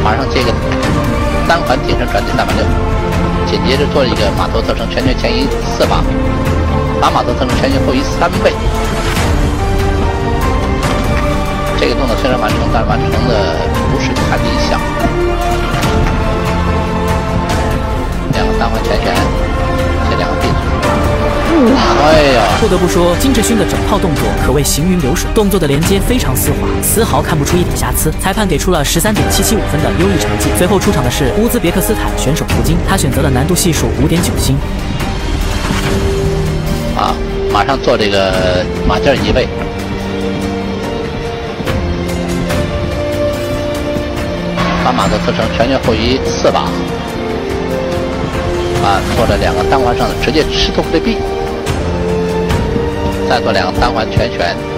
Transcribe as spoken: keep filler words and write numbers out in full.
马上接个单环挺身转体三百六，紧接着做一个马头侧身拳拳前移四把，把马头侧身拳拳后移三倍。这个动作虽然完成，但完成的不是太理想。两个单环拳拳，这两个臂。 哇！ 哎呀， 不得不说，金志勋的整套动作可谓行云流水，动作的连接非常丝滑，丝毫看不出一点瑕疵。裁判给出了十三点七七五分的优异成绩。随后出场的是乌兹别克斯坦选手图金，他选择了难度系数五点九星。 啊，马上做这个马劲移位，把马头侧身拳拳后移四把。 啊，做了两个单环上的直接吃透对臂，再做两个单环拳拳。